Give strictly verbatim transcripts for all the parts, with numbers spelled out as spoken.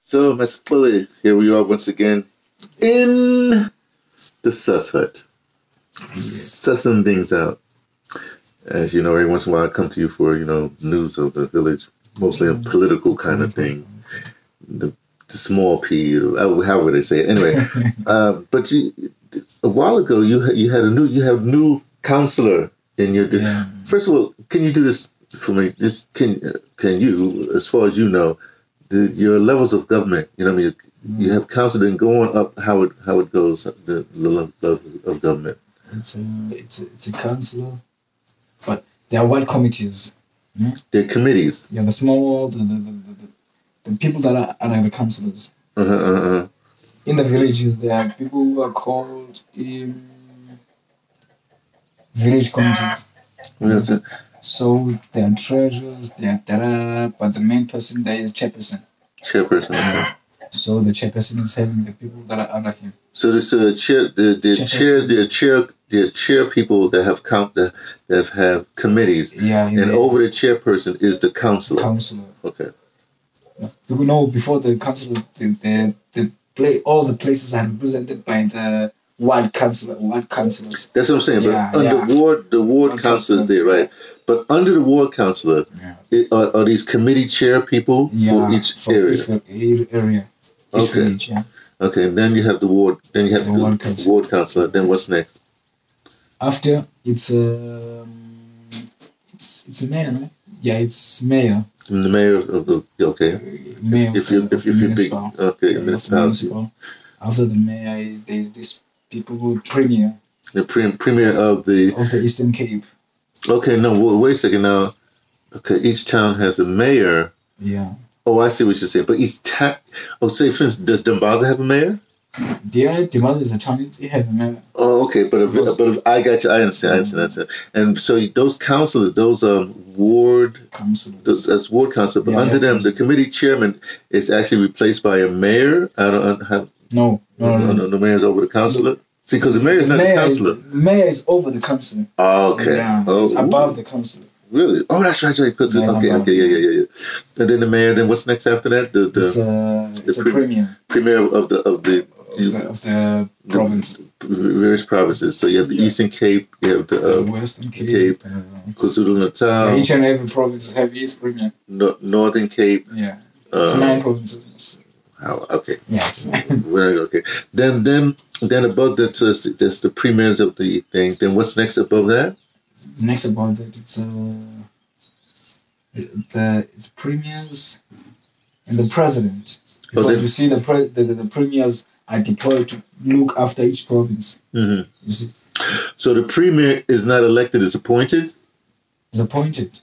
So, Miss Chloe, here we are once again in the sus hut, sussing things out. As you know, every once in a while I come to you for, you know, news of the village, mostly a political kind of thing, the, the small P, or however they say it. Anyway, uh, but you, a while ago, you had, you had a new, you have new counselor in your. Yeah. First of all, can you do this for me? Just can can you, as far as you know, the, your levels of government? You know, what I mean, you, you have counselor and going up how it how it goes, the, the level of government. It's a it's a, it's a counselor, but there are white committees. Hmm? They're committees. Yeah, the small, the the, the, the, the people that are, are the councillors. Uh-huh, uh-huh. In the villages, there are people who are called um, village committees. Yeah. So there are treasurers, there are da-da-da-da, but the main person there is chairperson. Chairperson. Okay. So the chairperson is having the people that are under him. So this uh, chair, the the chair, the chair, the chair people that have count that that have committees. Yeah. And the, over the chairperson is the councillor. Councillor. Okay. You know, before the councillor, the the, the play all the places are represented by the ward councillor, ward councillors. That's what I'm saying. Yeah, but under yeah. ward, the ward, ward councillors there, right? But under the ward councillor, yeah. it, are, are these committee chair people yeah, for each for area? Each area. Each Okay. village, yeah. Okay. And then you have the ward. Then you have the, the ward, councillor. ward councillor. Then what's next? After it's um, it's it's a mayor, no? Yeah, it's mayor. The mayor of the okay. Mayor if you if you're big okay yeah, municipality. After the mayor, there's this people who premier. The pre- premier of the of the Eastern Cape. Okay, no, wait a second now. Okay, each town has a mayor. Yeah. Oh, I see what you're saying. But each town, oh, say for instance, does Dimbaza have a mayor? Yeah, Dimbaza is a town. It has a mayor. Oh, okay, but if, but if, I got you. I understand. I understand. I understand. And so those councillors, those um ward councillors, those, that's ward council. But yeah, under them, the committee chairman is actually replaced by a mayor. I don't have. No, no, no, no. no, no the mayor's over the councillor. No. See, because the mayor is the not mayor the councillor. Is, mayor is over the councillor. Oh, okay. Yeah, oh, it's above the councillor. Really? Oh, that's right, right. Cause yeah, okay, okay, yeah, yeah, yeah, yeah. And then the mayor. Then what's next after that? The the it's a, the it's pre- a premier. Premier of the of the of the, of the province. The various provinces. So you have the yeah. Eastern Cape. You have the, uh, the Western Cape. Cape uh, KwaZulu Natal. Yeah, each and every province have its premier. No, Northern Cape. Yeah. It's um, nine provinces. How? Okay. Yeah, it's okay. Then, then, then above that, there's the, there's the premiers of the thing. Then what's next above that? Next above that, it's uh, the it's premiers and the president. Because oh, you see, the, pre- the, the the premiers are deployed to look after each province. Mm-hmm. You see. So the premier is not elected; it's appointed. It's appointed.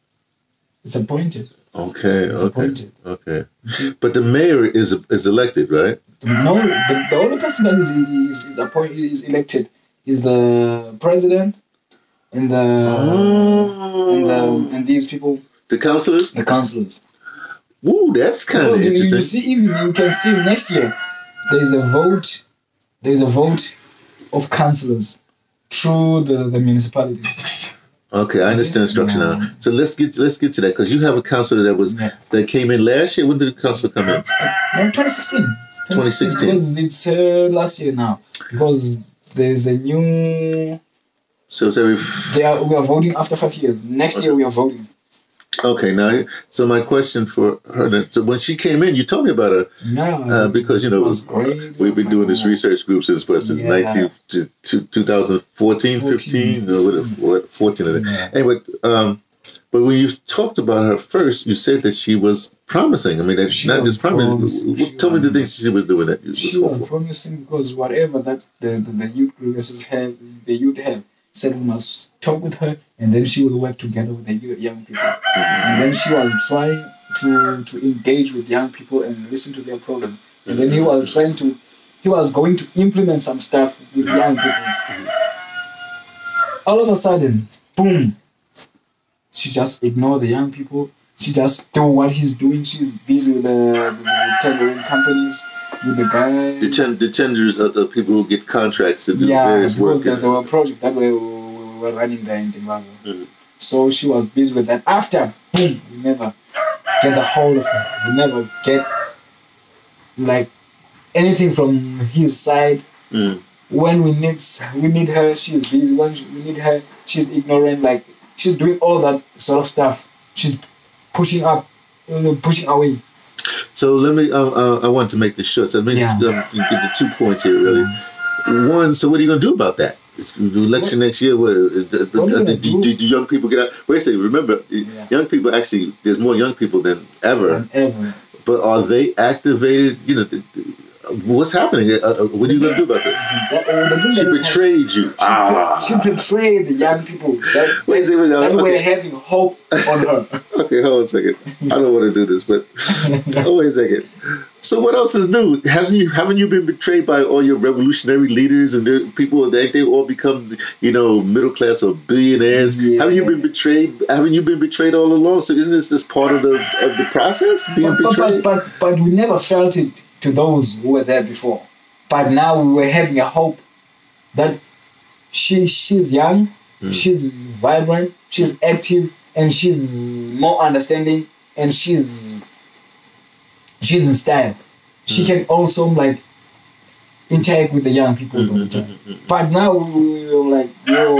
It's appointed. Okay. It's okay. appointed. Okay. But the mayor is is elected, right? No, the, the only person that is is, is appointed is elected is the president and the oh. and the and these people. The councillors. The councillors. Woo, that's kind well, of interesting. You see, even you can see next year there is a vote. There is a vote of councillors through the the municipality. Okay, I understand the structure yeah. now. So let's get let's get to that because you have a councillor that was yeah. that came in last year. When did the councillor come in? No, twenty sixteen. twenty sixteen. Because it's uh, last year now. Because there's a new. So it's every. They are, we are voting after five years. Next okay. year we are voting. Okay, now so my question for her. Then, so when she came in, you told me about her. Yeah. Uh, because you know we've been doing this research group since since yeah. nineteen to, to twenty fourteen, fifteen, or whatever, fourteen of it. Yeah. Anyway, um, but when you talked about her first, you said that she was promising. I mean, that she not just promising. Promising. Tell me the things she was doing. That was she was hopeful. Promising because whatever that the the, the youth groups have, the youth have. Said we must talk with her, and then she will work together with the young people. Mm-hmm. And then she was trying to to engage with young people and listen to their problem. Mm-hmm. And then he was trying to, he was going to implement some stuff with young people. Mm-hmm. All of a sudden, boom! She just ignored the young people. She just do what he's doing. She's busy with the, the tendering companies, with the guy. The, ten, the tenders are the people who get contracts to do yeah, various work. Yeah, there were projects that we were running there in Dimbaza. Mm-hmm. So she was busy with that. After, boom, we never get the hold of her. We never get like anything from his side. Mm. When we need we need her, she's busy. When we need her, she's ignorant. Like she's doing all that sort of stuff. She's pushing up, you know, pushing away. So let me. Uh, uh, I want to make this short. So let me Yeah. uh, get the two points here. Really, one. So what are you gonna do about that? It's the election What? next year. What, uh, What are you uh, gonna do, do? do, do young people get out? Wait a second. Remember, Yeah. young people actually. There's more young people than ever. Whenever. But are they activated? You know, th- th- what's happening? Uh, uh, what are you gonna do about this? That, uh, the thing She that is betrayed you. She, Ah. she betrayed the young people that, Wait a second. that Okay. were having hope on her. Okay, hold on a second. I don't want to do this, but oh, wait a second. So what else is new? Haven't you haven't you been betrayed by all your revolutionary leaders and their people? They they all become, you know, middle class or billionaires. Yeah. Haven't you been betrayed? Haven't you been betrayed all along? So isn't this this part of the of the process being But, but, betrayed? but, but, but we never felt it to those who were there before. But now we were having a hope that she she's young, Mm. she's vibrant, she's active, and she's more understanding, and she's she's in style. She Mm. can also like interact with the young people all the time. But now we're like, yo,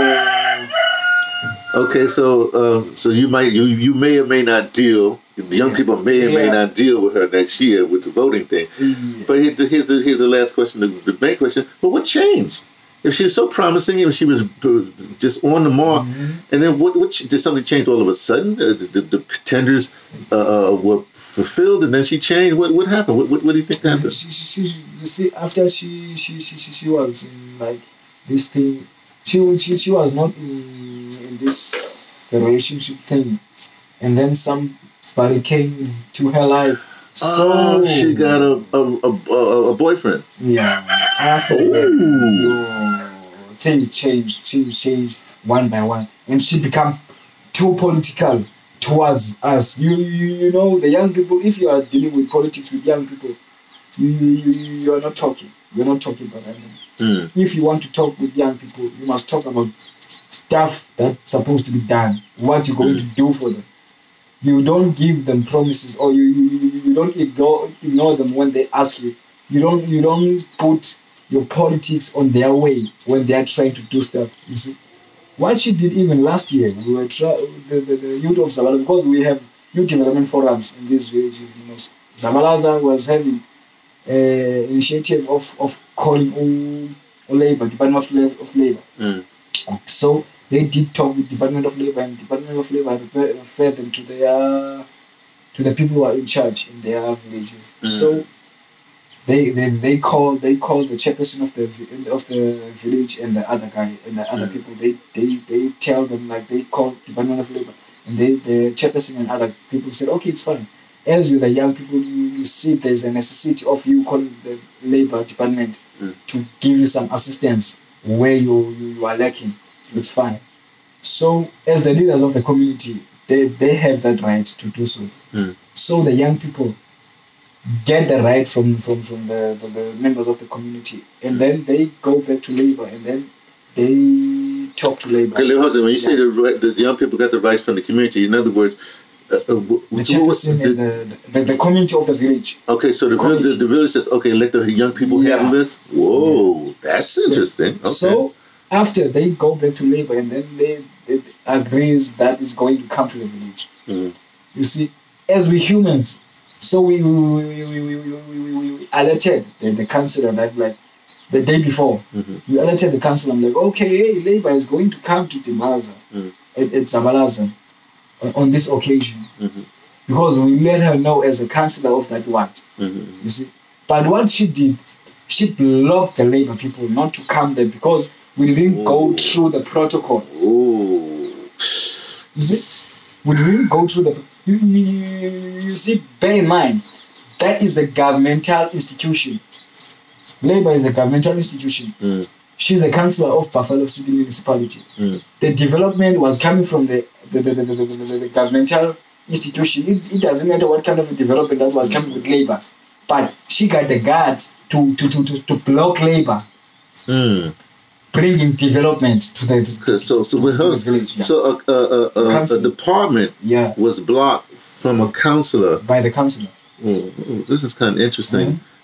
Okay, so uh, so you might you you may or may not deal. The young people may or may Yeah. not deal with her next year with the voting thing. yeah. But here's the, here's the, here's the last question, the, the main question. But what changed? If she was so promising, if she was uh, just on the mark, Mhm. and then what, what did something change all of a sudden? Uh, the, the, the pretenders uh, uh, were fulfilled, and then she changed. What what happened? What what, what do you think happened? She, she, she, you see, after she she, she, she, she was in like this thing, she she, she was not in, in this relationship thing, and then somebody came to her life. So Oh, she got a a, a, a, a boyfriend. yeah. After that, Ooh. yo, things changed, things changed one by one, and she became too political towards us. You, you you know the young people. If you are dealing with politics with young people, you you, you are not talking. You're not talking about anything. Mm. If you want to talk with young people, you must talk about stuff that's supposed to be done. What you're going Mm. to do for them. You don't give them promises, or you, you, you don't ignore ignore them when they ask you. You don't you don't put your politics on their way when they are trying to do stuff. You see, what she did even last year, we were try, the, the, the youth of Zabalaza, because we have youth development forums in these villages. You know, Zabalaza was having uh, initiative of of calling all, all labor, Department of Labor. Of labor. Mm. So they did talk with Department of Labor, and Department of Labor referred them to their to the people who are in charge in their villages. Mm. So they they they call they call the chairperson of the vi- of the village and the other guy and the other Mm. people. They they they tell them, like, they call Department of Labor, and they the chairperson and other people said, okay, it's fine. As with the young people, you, you see there's a necessity of you calling the labor department Mm. to give you some assistance where you, you, you are lacking. It's fine. So as the leaders of the community, they, they have that right to do so. Mm. So the young people get the right from, from, from the, the, the members of the community, and then they go back to labor, and then they talk to labor. Okay, hold on. When you say Yeah. the right, the young people got the rights from the community, in other words, uh, uh, w- The what- chairperson the- and the, the, the community of the village. okay, so the, vill- the community. the village says, okay, let the young people Yeah. handle this. Whoa, that's So- interesting. Okay. So after they go back to labor, and then they, they agrees that is going to come to the village. Mm. You see, as we humans, so we we we we, we, we, we, we, we alerted the, the councillor that, like, the day before, Mhm. we alerted the councillor. I'm like, okay, hey, labor is going to come to Timaza Mm. at, at Zabalaza on, on this occasion, Mhm. because we let her know as a councillor of that ward. Mhm. You see, but what she did, she blocked the labor people not to come there because we didn't go Ooh. through the protocol. Ooh. You see, we didn't go through the. You, you, you see, bear in mind, that is a governmental institution. Labor is a governmental institution. Mm. She's a councillor of Buffalo City Municipality. Mm. The development was coming from the the, the, the, the, the, the, the governmental institution. It, it doesn't matter what kind of a development that was coming with labor, but she got the guts to to to to, to block labor Mm. bringing development to the to, Okay, so so to, with to her, the village. Yeah. so a, a, a, a, a Council. department yeah, was blocked from a counselor. by the councillor. Mm, mm, this is kind of interesting. Mhm.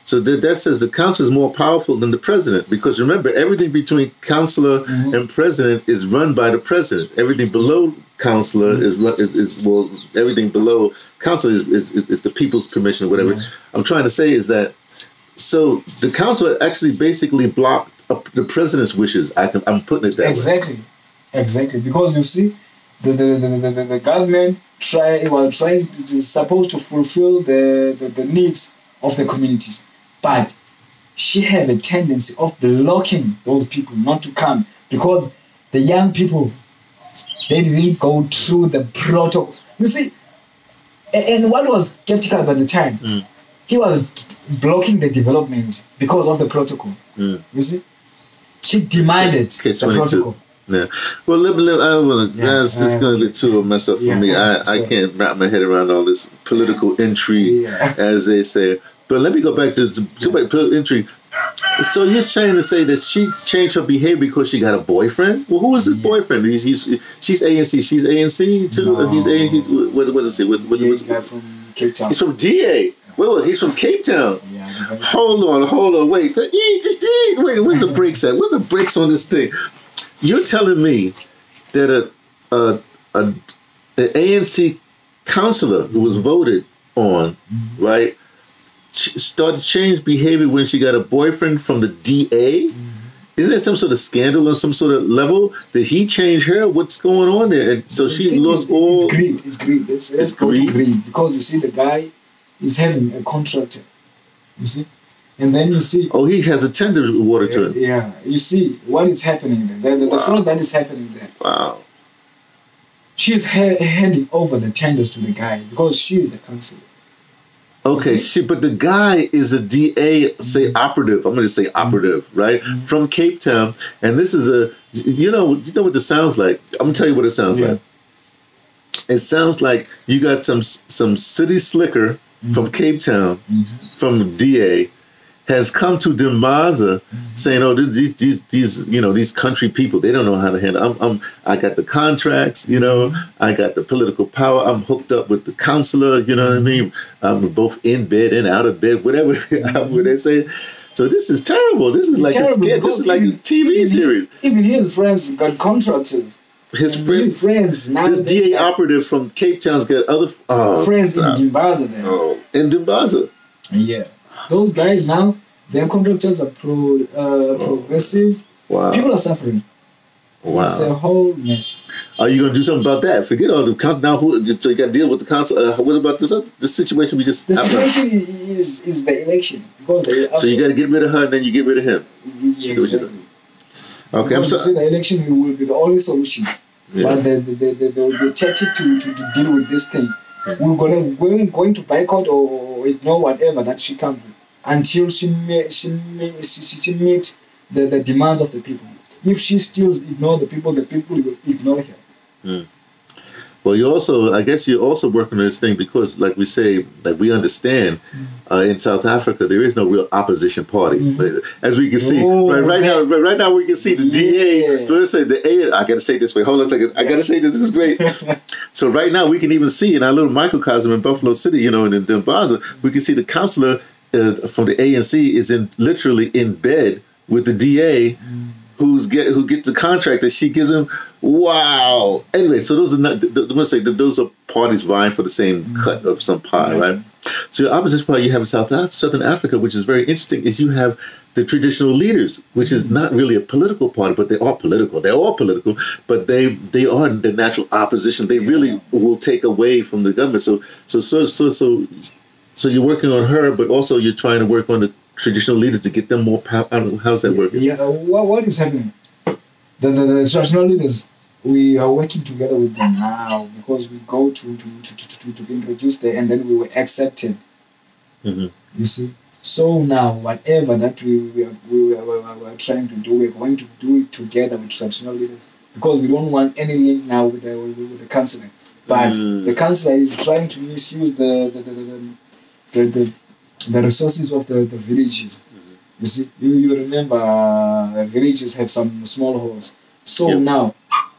So that, that says the council is more powerful than the president, because remember, everything between councilor mm-hmm. and president is run by the president. Everything below councilor mm-hmm. is, run, is is well, everything below councilor is, is, is the people's permission or whatever. Mm-hmm. I'm trying to say is that, so the councilor actually basically blocked uh, the president's wishes. I can, I'm putting it that exactly. way. Exactly, because you see, the the, the, the, the government try well trying is supposed to fulfill the, the, the needs of the communities, but she have a tendency of blocking those people not to come, because the young people, they didn't go through the protocol. You see, and what was skeptical at the time, mm. he was blocking the development because of the protocol. Mm. You see, she demanded Case the protocol. Yeah. Well, let me. I don't want to. Yeah. That's it's uh, going to be too of a mess up for yeah, me. I, so. I can't wrap my head around all this political intrigue, yeah. as they say. But let me go back to the yeah. political intrigue. So you're trying to say that she changed her behavior because she got a boyfriend? Well, who is this yeah. boyfriend? He's, he's she's A N C. She's A N C too. No. He's A N C. What, what is he? What, what, yeah, what's, guy from Cape Town. He's from D A. Wait, wait, he's from Cape Town. Yeah. Hold on, hold on, wait, wait. Where's the brakes at? Where's the brakes on this thing? You're telling me that a a, a, a A N C councilor who was voted on, mm-hmm. right, started to change behavior when she got a boyfriend from the D A? Mm-hmm. Isn't that some sort of scandal on some sort of level? Did he change her? What's going on there? And so she lost it's, all... It's greed. It's greed. Let's, let's it's go greed. to greed. Because you see, the guy is having a contractor. You see? And then you see... Oh, he has a tender water to him. Yeah. You see what is happening there. The, the, wow. the fraud that is happening there. Wow. She's ha- handing over the tenders to the guy because she is the councilor. Okay, she, but the guy is a D A, say mm-hmm. operative. I'm going to say operative, right? Mm-hmm. From Cape Town. And this is a, you know, you know what this sounds like? I'm going to tell you what it sounds yeah. like. It sounds like you got some some city slicker mm-hmm. from Cape Town, mm-hmm. from D A, has come to Dimbaza mm-hmm. saying, "Oh, these these these you know these country people, they don't know how to handle. I'm, I'm I got the contracts, you know, mm-hmm. I got the political power. I'm hooked up with the counselor, you know what I mean. I'm both in bed and out of bed, whatever mm-hmm. what they say. So this is terrible. This is like a sketch. This is like a T V even, series. Even his friends got contractors. His friends, his friends. Now this D A operative from Cape Town's got other oh, friends stop. in Dimbaza there. Oh, in Dimbaza. Yeah, those guys now. Their contractors are pro, uh, oh. progressive. Wow. People are suffering. Wow. It's a whole mess. Are you going to do something about that? Forget all the council. Now, who, so you got to deal with the council. Uh, what about this other, the situation we just... The situation is, is the election. Because the, so you got to get rid of her and then you get rid of him. Yeah, exactly. Okay, because I'm sorry. The election will be the only solution. Yeah. But the, the, the, the, the, the tactic to, to, to deal with this thing, yeah. we're, gonna, we're going to boycott or ignore whatever that she comes with. Until she may, she may, she, she meet the, the demands of the people. If she still ignore the people, the people will ignore her. Mm. Well, you also, I guess you're also working on this thing because, like we say, like we understand, mm. uh, in South Africa there is no real opposition party, mm-hmm. as we can see. Oh, right, right now, right, right now we can see the yeah. D A. So let's say the A. I gotta say it this way. Hold on a second. I gotta say this. This is great. So right now we can even see in our little microcosm in Buffalo City, you know, and in Dimbaza, we can see the councilor. Uh, from the A N C is in literally in bed with the D A, mm. who's get who gets the contract that she gives him. Wow. Anyway, so those are not. I'm gonna say that those are parties vying for the same mm. cut of some pie, right? So the opposite part you have in South Af- Southern Africa, which is very interesting, is you have the traditional leaders, which is not really a political party, but they are political. They're all political, but they they are the natural opposition. They really will take away from the government. So so so so so. So you're working on her, but also you're trying to work on the traditional leaders to get them more power. I don't know, how's that working? Yeah, what, what is happening? The, the, the traditional leaders, we are working together with them now because we go to to, to, to, to be introduced there and then we were accepted. Mm-hmm. You see? So now, whatever that we, we, are, we, are, we, are, we are trying to do, we're going to do it together with traditional leaders because we don't want any link now with the, with, with the councillor. But mm. the councillor is trying to misuse the, the, the, the, the The, the the resources of the, the villages. Mm-hmm. You see, you, you remember uh, villages have some small halls. So yep. now,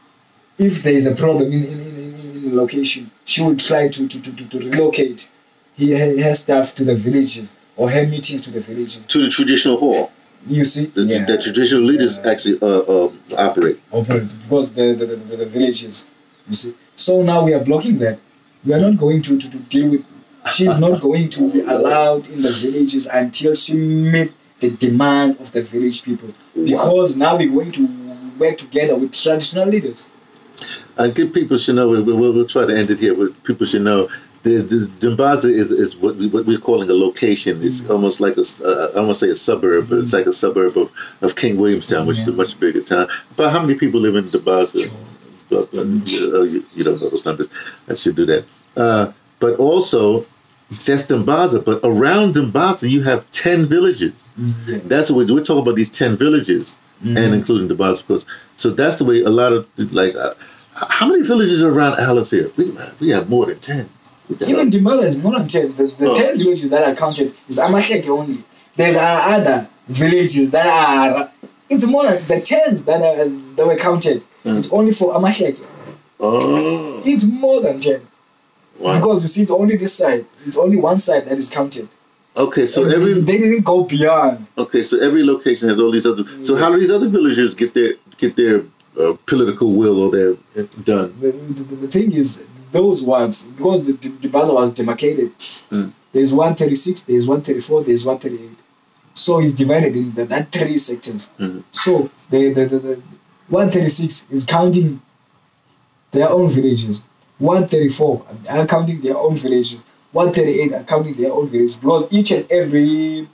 if there is a problem in in, in, in the location, she will try to, to, to, to relocate he, her staff to the villages or have meetings to the villages. To the traditional hall. You see, the, yeah. the traditional leaders yeah. actually uh, uh, operate. Operate because the the, the the villages. You see, so now we are blocking that. We are not going to, to, to deal with. She's not going to be allowed in the villages until she meets the demand of the village people. Because wow. now we're going to work together with traditional leaders. And give people should know. We'll, we'll, we'll try to end it here. But people should know. The, the Dimbaza is, is what, we, what we're calling a location. It's mm-hmm. almost like a, uh, I won't say a suburb, but mm-hmm. it's like a suburb of, of King Williamstown, which yeah. is a much bigger town. But how many people live in Dimbaza? Sure. Well, mm-hmm. uh, you, you don't know those numbers. I should do that. Uh, but also, that's Dimbaza. But around Dimbaza, you have ten villages. Mm-hmm. That's what we're, we're talking about. These ten villages, mm-hmm. and including Dimbaza, of course. So that's the way a lot of like. Uh, how many villages are around Alice here? We we have more than ten. Even Dimbaza is more than ten. The, the oh. ten villages that are counted is Amasheke only. There are other villages that are. It's more than the tens that are that were counted. Mm. It's only for Amasheke. Oh. It's more than ten. Wow. Because you see, it's only this side. It's only one side that is counted. Okay, so and every they didn't go beyond. Okay, so every location has all these other. So how do these other villagers get their get their uh, political will or their done? The, the, the thing is, those ones, because the Dimbaza was demarcated. Mm. There's one thirty-six, there's one thirty-four, there's one thirty-eight. So it's divided in the, that three sectors. Mm. So the, the, the, the one thirty-six is counting their own villages. one thirty-four are counting their own villages. one thirty-eight are counting their own villages. Because each and every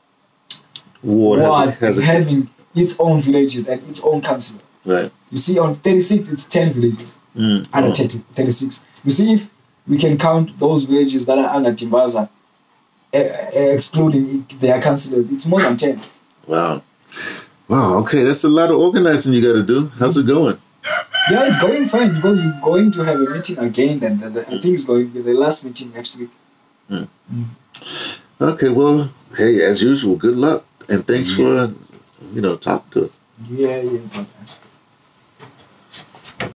ward, ward has, is a, having its own villages and its own council. Right. You see, on thirty-six, it's ten villages. Mm. Under oh. thirty, thirty-six. You see, if we can count those villages that are under Dimbaza, uh, excluding their councillors, it's more than ten. Wow. Wow, okay, that's a lot of organizing you got to do. How's it going? Yeah, it's going fine because we're going to have a meeting again, and the, the, I think it's going to be the last meeting next week. Mm. Mm. Okay, well, hey, as usual, good luck, and thanks yeah. for, you know, talking to us. Yeah, yeah.